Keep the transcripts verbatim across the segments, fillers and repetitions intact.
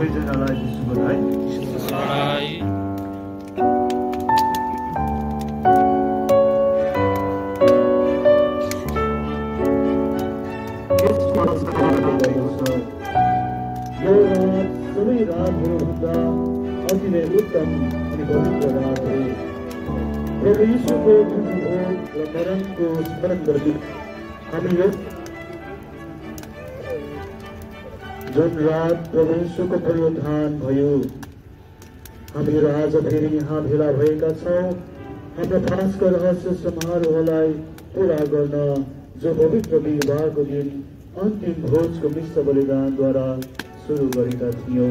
सबैजनालाई शुभ बधाई। यो रात सबै रातहरूभन्दा अति नै उत्तम अनि पवित्र रात हो। प्रभु यीशुको जन्मभोग र मरणको स्मरण गर्दै हामी यस जुन रात प्रभु यीशुको पुनरुत्थान भयो, हामीहरू आज फेरि यहाँ भेला भएका छौँ हाम्रो पासका रहस्य समारोहलाई पूरा गर्न, जो पवित्र बिहीबारको दिन अन्तिम भोजको मिश्र बलिदानद्वारा सुरु गरेका थियौँ।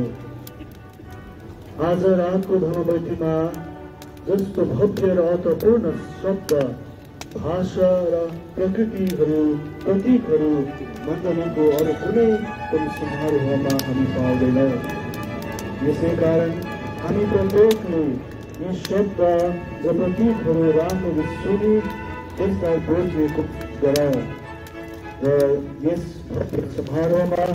आज रातको धर्मबैठीमा जस्तो भव्य र अर्थपूर्ण शब्द, भाषा र प्रकृतिहरू, प्रतीकहरू मण्डलीको अरू कुनै पनि समारोहमा हामी पाउँदैनौँ। यसै कारण हामी प्रत्येकले यी शब्द र प्रतीकहरू राम्ररी सुनि त्यसलाई बुझ्ने कोसिस गरौँ र यस भव्य समारोहमा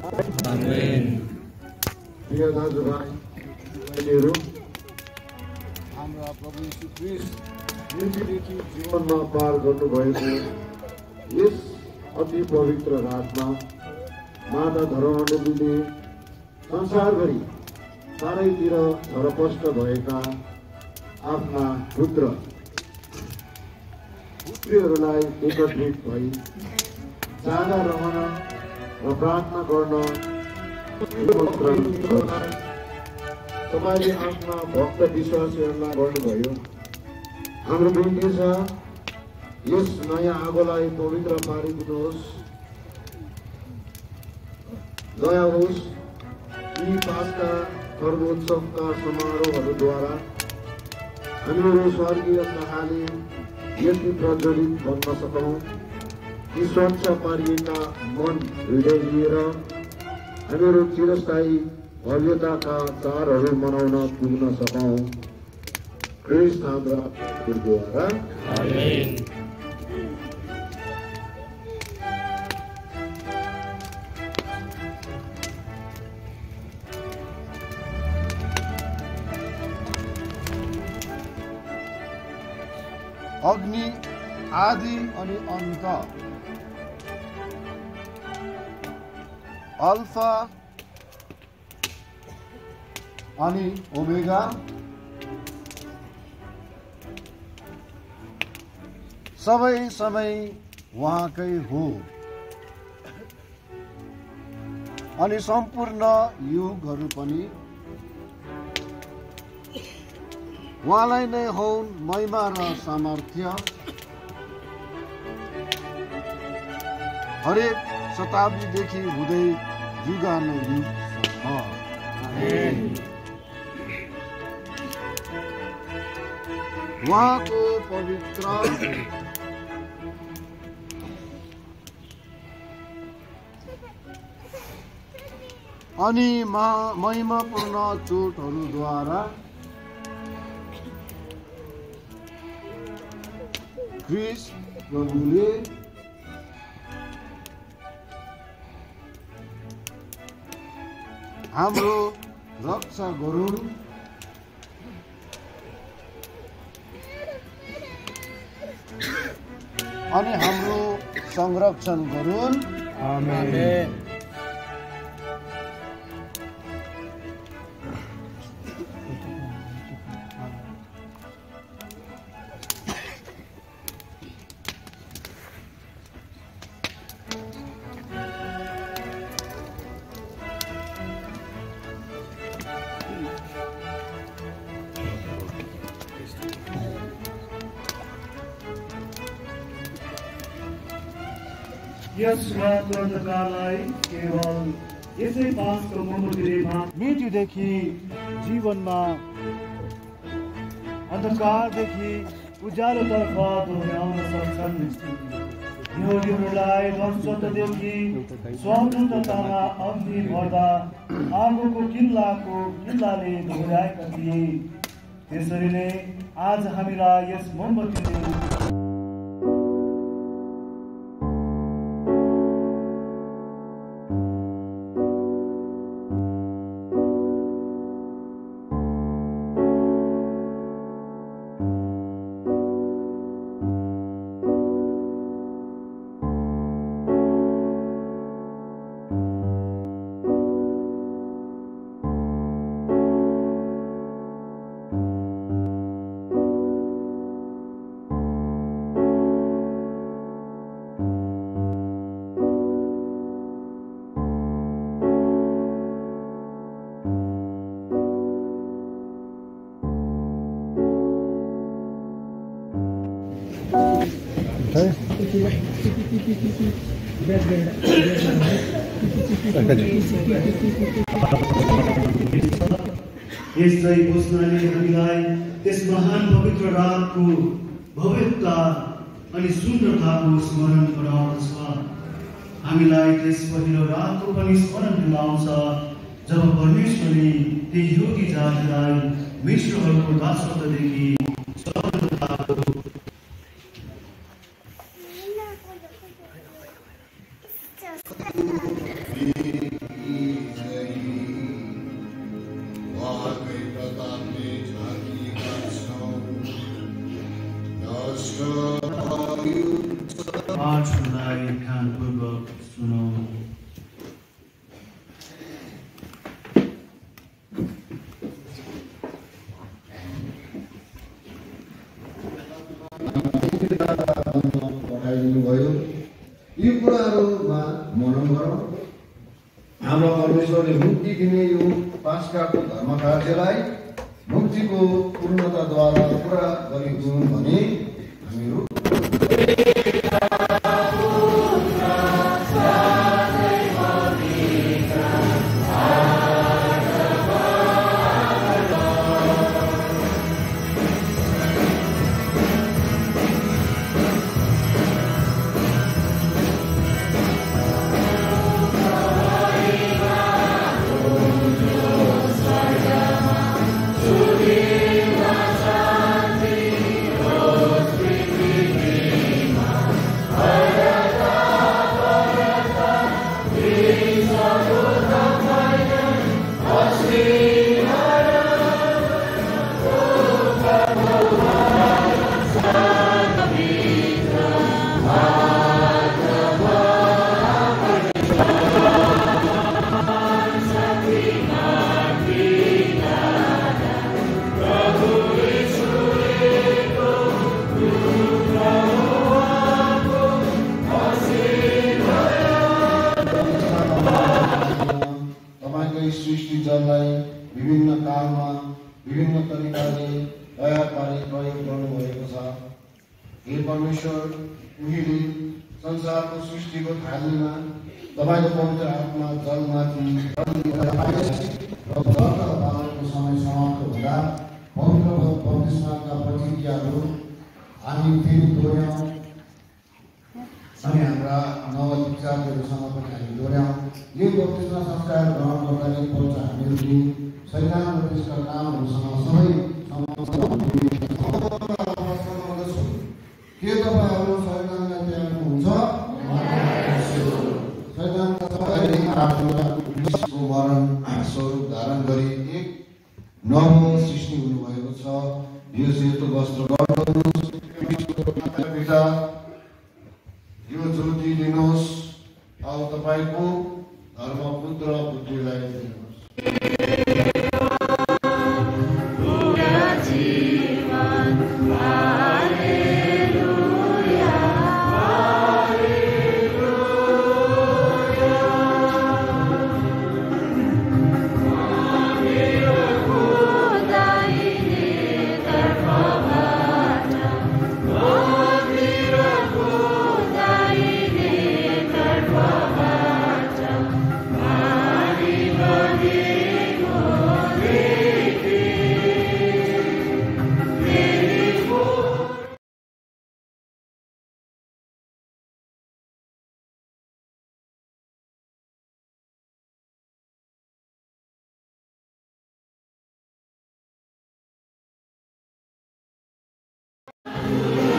प्रिय दाजुभाइ बहिनीहरू, हाम्रा प्रभु यीशु ख्रीष्ट मृत्युदेखि जीवनमा पार गर्नुभएको यस अति पवित्र रातमा माता धर्ममण्डलीले संसारभरि चारैतिर छरपष्ट भएका आफ्ना पुत्र पुत्रीहरूलाई एकत्रित भई जागा रहन र प्रार्थना गर्न तपाईँले आफ्ना भक्त विश्वासीहरूलाई गर्नुभयो। हाम्रो बिन्ती छ, यस नयाँ आगोलाई पवित्र पारिदिनुहोस्, दया होस्। यी पासका पर्वोत्सवका समारोहहरूद्वारा हामीहरू स्वर्गीय चाहले यति प्रज्वलित बन्न सकौँ कि स्वच्छ पारिएका मन हृदय लिएर हामीहरू चिरस्थायी भव्यताका चाडहरू मनाउन पुग्न सकौँ। ख्रीष्ट हाम्रा द्वारा आमेन। अग्नि आदि अनि अन्त, अल्फा अनि ओमेगा, सबै समय उहाँकै हो अनि सम्पूर्ण युगहरू पनि उहाँलाई नै हुन् महिमा र सामर्थ्य हरेक शताब्दीदेखि हुँदै युगानुयुगसम्म। उहाँको पवित्र अनि महिमापूर्ण चोटहरूद्वारा ख्रीष्ट प्रभुले हाम्रो रक्षा गरून् अनि हाम्रो संरक्षण गरून्। आमेन। यस रातको अन्धकारलाई केवल यसै पासको मोमबत्तीले मृत्युदेखि जीवनमा, अन्धकारदेखि उज्यालोतर्फ दोहोऱ्याउन सक्छन्। योगीहरूलाई वंशदेखि स्वतन्त्रतामा अग्नि भर्दा आगोको किल्लाको किल्लाले दोहोऱ्याएका थिए। त्यसरी नै आज हामीलाई यस मोमबत्तीले यस जय घोषणाले हामीलाई त्यस महान पवित्र रातको भव्यता अनि सुन्दरताको स्मरण गराउँदछ। हामीलाई त्यस पहिलो रातको पनि स्मरण दिलाउँछ जब परमेश्वरले ती यहुदी जातिलाई मिश्रहरूको दासत्वदेखि स्वतन्त्रताको पाठलाई ध्यानपूर्वक सुनौ। पठाइदिनुभयो। यी कुराहरूमा मनन गरौँ। हाम्रो परमेश्वरले मुक्ति दिने यो पास्काको धर्म कार्यलाई मुक्तिको पूर्णताद्वारा पुरा गरेको हुन् भने हामीहरू Amen.